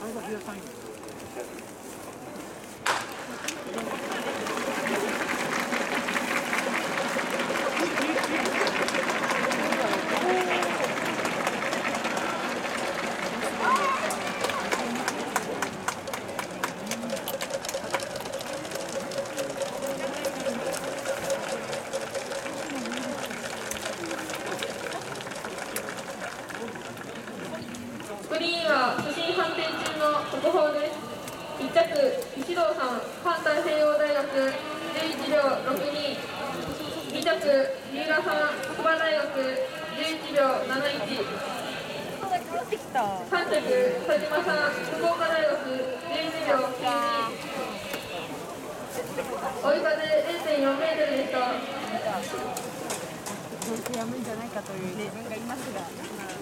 グリーンは初心判定中の速報です。1着、石堂さん、関西西洋大学11秒62。2着、三浦さん、筑波大学11秒71。3着、田島さん、福岡大学11秒92。追い風 0.4 メートルでした。 どうせやむんじゃないかという自分がいますが。